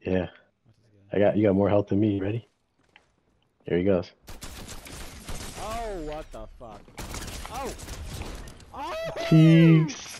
Yeah. Watch this guy. You got more health than me. Ready? Here he goes. Oh, what the fuck? Oh! Oh! Cheeks.